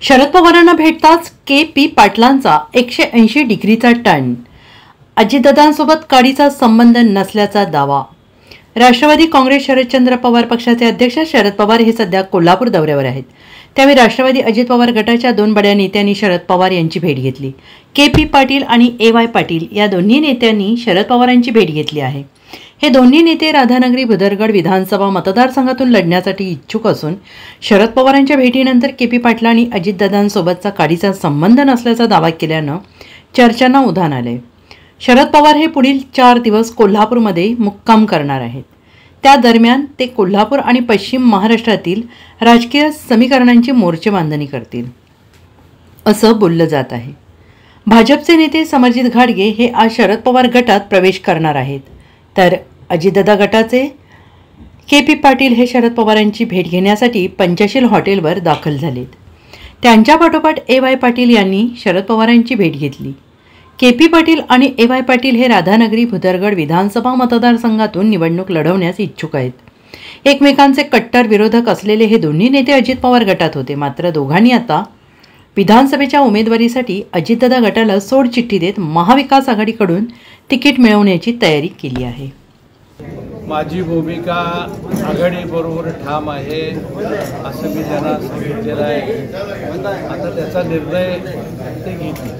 शरद पवारांना भेटताच के.पी. पाटलांचा 180 डिग्रीचा टर्न, अजितदादांसोबत काडीचा संबंध नसल्याचा दावा। राष्ट्रवादी काँग्रेस शरदचंद्र पवार पक्षाचे अध्यक्ष शरद पवार हे सध्या कोल्हापूर दौऱ्यावर आहेत। त्यावेळी राष्ट्रवादी अजित पवार गटाच्या दोन बड्या नेत्यांनी शरद पवार यांची भेट घेतली। के.पी. पाटील आणि ए.वाय. पाटील या दोन्ही नेत्यांनी शरद पवारांची भेट घेतली आहे। हे दोन्ही नेते राधानगरी भुदरगड विधानसभा मतदारसंघातून लढण्यासाठी इच्छुक असून शरद पवारांच्या भेटीनंतर के.पी. पाटील आणि अजितदादांसोबतचा काडीचा संबंध नसल्याचा दावा केल्यानं चर्चांना उधाण आले। शरद पवार हे पुढील 4 दिवस कोल्हापूरमध्ये मुक्काम करणार आहेत। त्या दरम्यान ते कोल्हापूर आणि पश्चिम महाराष्ट्रातील राजकीय समीकरणांची मोर्चे बांधणी करतील असं बोललं जात आहे। भाजपचे नेते समरजित घाटगे हे आज शरद पवार गटात प्रवेश करणार आहेत, तर अजितदादा गटाचे के.पी. पाटील हे शरद पवारांची भेट घेण्यासाठी पंचशील हॉटेलवर दाखल झालेत। त्यांच्या पाठोपाठ ए.वाय. पाटील यांनी शरद पवारांची भेट घेतली। के.पी. पाटील आणि ए.वाय. पाटील हे राधानगरी भुदरगड विधानसभा मतदारसंघातून निवडणूक लढवण्यास इच्छुक आहेत। एकमेकांचे कट्टर विरोधक असलेले हे दोन्ही नेते अजित पवार गटात होते, मात्र दोघांनी आता विधानसभेच्या उमेदवारीसाठी अजितदादा गटाला सोडचिठ्ठी देत महाविकास आघाडीकडून तिकीट मिळवण्याची तयारी केली आहे। माझी भूमिका आघाडीबरोबर ठाम आहे असं मी त्यांना सांगितलेलं आहे। आता त्याचा निर्णय ते घेतील।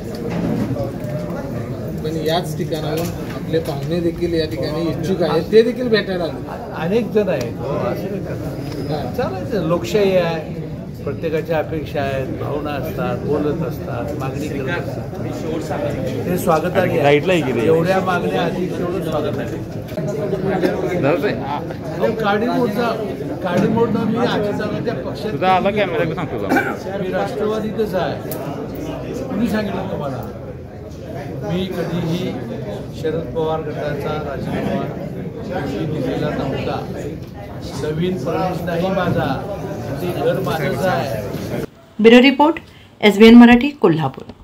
पण याच ठिकाणाहून आपले पाहुणे देखील या ठिकाणी इच्छुक आहेत, ते देखील भेटायला आले। अनेक जण आहेत, चालायचं, लोकशाही आहे, प्रत्येकाच्या अपेक्षा आहेत, भावना असतात, बोलत असतात, मागणी करत असतात, ते स्वागताचे आहे। एवढ्या मागण्या अधिक तेवढं स्वागत आहे। काडीमोडनं मी अजितदादांच्या पक्षात, मी राष्ट्रवादीतच आहे। कुणी सांगितलं तुम्हाला? मी कधीही शरद पवार गटाचा राजीनामा दिलेला नव्हता। नवीन प्रवेश नाही माझा, ते घर माझंच आहे। Bureau report, SBN Marathi, Kolhapur.